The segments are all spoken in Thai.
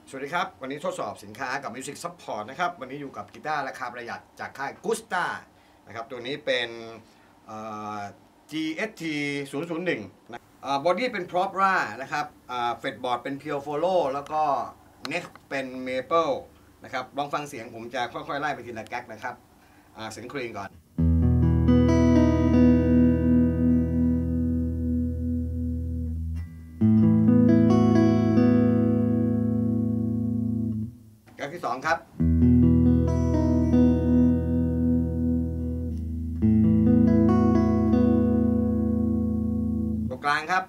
สวัสดีครับวันนี้ทดสอบสินค้ากับ Music Support นะครับวันนี้อยู่กับกีตาร์ราคาประหยัดจากค่าย Gusta นะครับตัวนี้เป็นGST 001นะบอดี้เป็น Propra นะครับเฟดบอร์ดเป็น Pure Follow แล้วก็เน็กเป็น Maple นะครับลองฟังเสียงผมจะค่อยๆไล่ไปทีละแก๊กนะครับเสียงคลีนก่อนแก๊กที่2ครับตัวกลางครับ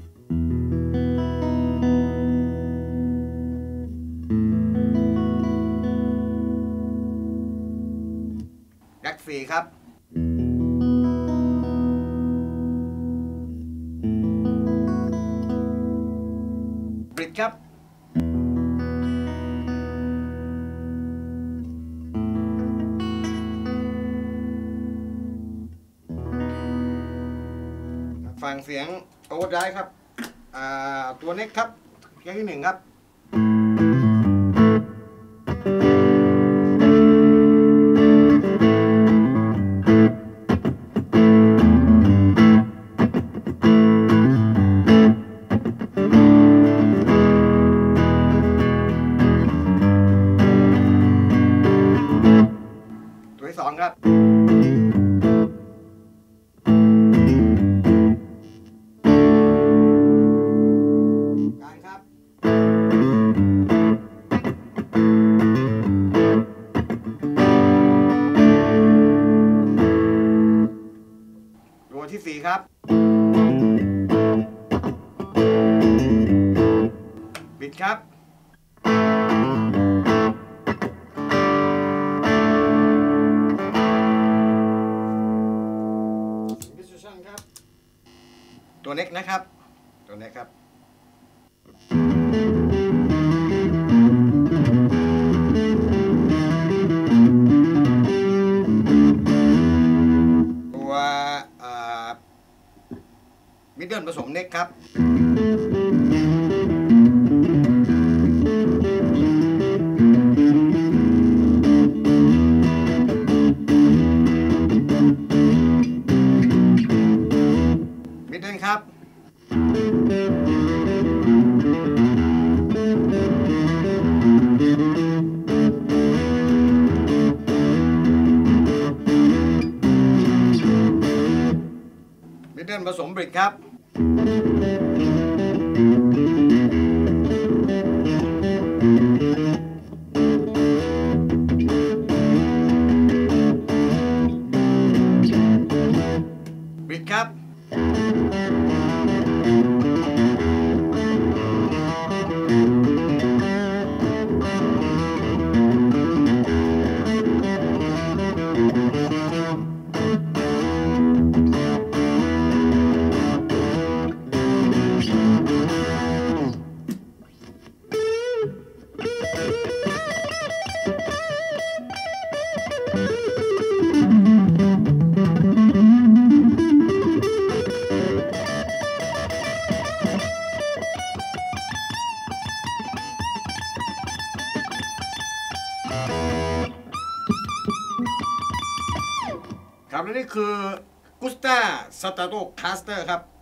แก๊ก4ครับบริดครับฟังเสียงโอเวอร์ไดรฟ์ครับตัวเน็กครับแก๊กที่1ครับตัวที่2ครับตัวที่4ครับบิดครับครับตัวเน็กนะครับตัวเน็กครับตัวมิดเดิลผสมเน็กครับมิดเดิลครับมิดเดิลผสมบริดครับบริดครับครับและนี่คือ Gusta Strato Caster ครับ